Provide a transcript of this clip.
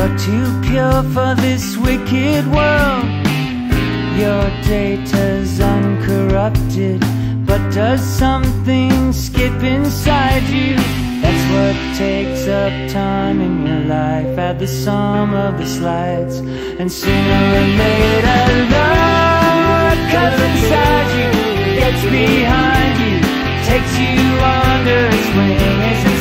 too pure for this wicked world. Your data's uncorrupted, but does something skip inside you? That's what takes up time in your life. Add the sum of the slides, and sooner or later love comes inside you, gets behind you, takes you under its wing.